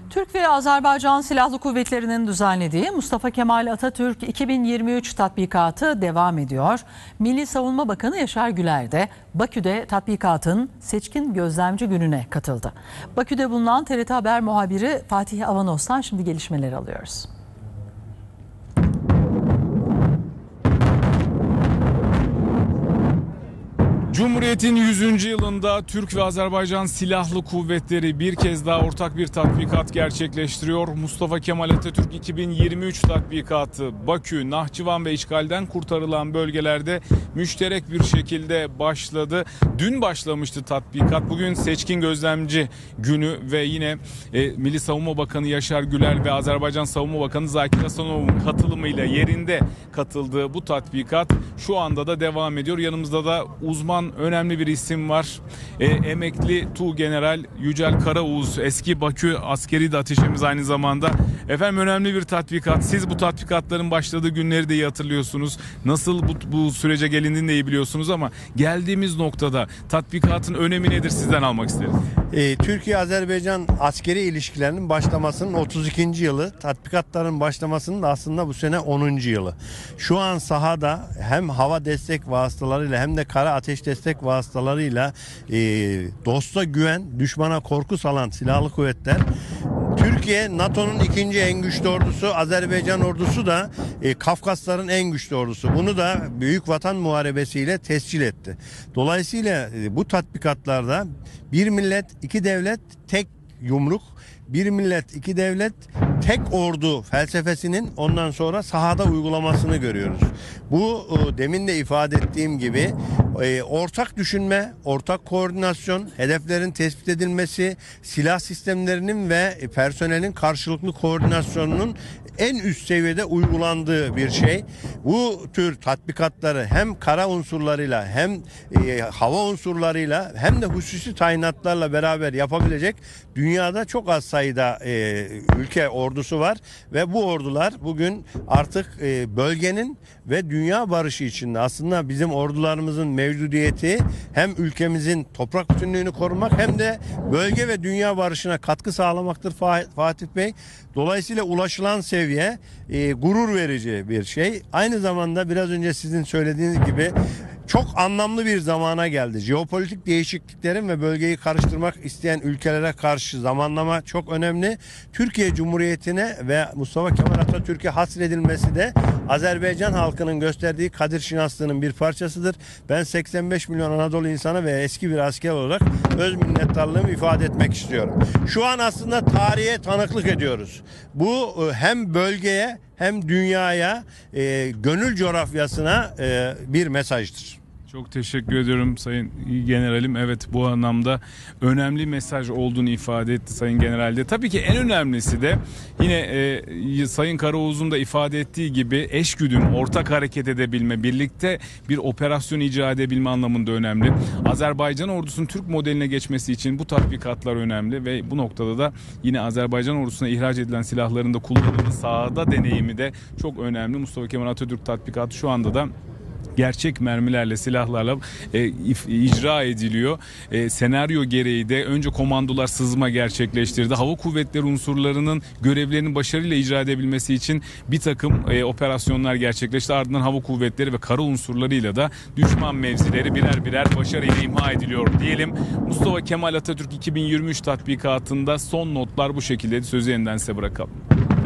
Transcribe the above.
Türk ve Azerbaycan Silahlı Kuvvetleri'nin düzenlediği Mustafa Kemal Atatürk 2023 tatbikatı devam ediyor. Milli Savunma Bakanı Yaşar Güler de Bakü'de tatbikatın seçkin gözlemci gününe katıldı. Bakü'de bulunan TRT Haber muhabiri Fatih Avanos'tan şimdi gelişmeleri alıyoruz. Cumhuriyet'in 100. yılında Türk ve Azerbaycan Silahlı Kuvvetleri bir kez daha ortak bir tatbikat gerçekleştiriyor. Mustafa Kemal Atatürk 2023 tatbikatı Bakü, Nahçıvan ve işgalden kurtarılan bölgelerde müşterek bir şekilde başladı. Dün başlamıştı tatbikat. Bugün seçkin gözlemci günü ve yine Milli Savunma Bakanı Yaşar Güler ve Azerbaycan Savunma Bakanı Zakir Hasanov'un katılımıyla yerinde katıldığı bu tatbikat şu anda da devam ediyor. Yanımızda da uzman önemli bir isim var. Emekli Tuğgeneral Yücel Karaoğuz, eski Bakü askeri de ateşimiz aynı zamanda. Efendim, önemli bir tatbikat. Siz bu tatbikatların başladığı günleri de iyi hatırlıyorsunuz. Nasıl bu sürece gelindiğini de iyi biliyorsunuz ama geldiğimiz noktada tatbikatın önemi nedir, sizden almak isteriz. Türkiye-Azerbaycan askeri ilişkilerinin başlamasının 32. yılı, tatbikatların başlamasının da aslında bu sene 10. yılı. Şu an sahada hem hava destek vasıtalarıyla hem de kara ateş destek vasıtalarıyla dosta güven, düşmana korku salan silahlı kuvvetler. Türkiye, NATO'nun ikinci en güçlü ordusu, Azerbaycan ordusu da Kafkasların en güçlü ordusu. Bunu da Büyük Vatan Muharebesi'yle tescil etti. Dolayısıyla bu tatbikatlarda bir millet, iki devlet, tek yumruk, bir millet, iki devlet, tek ordu felsefesinin ondan sonra sahada uygulamasını görüyoruz. Bu demin de ifade ettiğim gibi ortak düşünme, ortak koordinasyon, hedeflerin tespit edilmesi, silah sistemlerinin ve personelin karşılıklı koordinasyonunun en üst seviyede uygulandığı bir şey. Bu tür tatbikatları hem kara unsurlarıyla hem hava unsurlarıyla hem de hususi tayinatlarla beraber yapabilecek dünyada çok az sayıda ülke ordusu var ve bu ordular bugün artık bölgenin ve dünya barışı içinde. Aslında bizim ordularımızın mevcudiyeti hem ülkemizin toprak bütünlüğünü korumak hem de bölge ve dünya barışına katkı sağlamaktır Fatih Bey. Dolayısıyla ulaşılan seviye gurur verici bir şey. Aynı zamanda biraz önce sizin söylediğiniz gibi çok anlamlı bir zamana geldi. Jeopolitik değişikliklerin ve bölgeyi karıştırmak isteyen ülkelere karşı zamanlama çok önemli. Türkiye Cumhuriyeti'ne ve Mustafa Kemal Atatürk'e hasredilmesi de Azerbaycan halkının gösterdiği kadir şinaslığının bir parçasıdır. Ben 85 milyon Anadolu insanı ve eski bir asker olarak öz minnettarlığımı ifade etmek istiyorum. Şu an aslında tarihe tanıklık ediyoruz. Bu hem bölgeye hem dünyaya, gönül coğrafyasına bir mesajdır. Çok teşekkür ediyorum Sayın Generalim. Evet, bu anlamda önemli mesaj olduğunu ifade etti Sayın General'de. Tabii ki en önemlisi de yine Sayın Karaoğuz'un da ifade ettiği gibi eşgüdüm, ortak hareket edebilme, birlikte bir operasyon icra edebilme anlamında önemli. Azerbaycan ordusunun Türk modeline geçmesi için bu tatbikatlar önemli ve bu noktada da yine Azerbaycan ordusuna ihraç edilen silahların da kullanımı, sahada deneyimi de çok önemli. Mustafa Kemal Atatürk tatbikatı şu anda da gerçek mermilerle, silahlarla icra ediliyor. Senaryo gereği de önce komandolar sızma gerçekleştirdi. Hava kuvvetleri unsurlarının görevlerinin başarıyla icra edebilmesi için bir takım operasyonlar gerçekleşti. Ardından hava kuvvetleri ve kara unsurlarıyla da düşman mevzileri birer birer başarıyla imha ediliyor diyelim. Mustafa Kemal Atatürk 2023 tatbikatında son notlar bu şekilde. Sözü yeniden size bırakalım.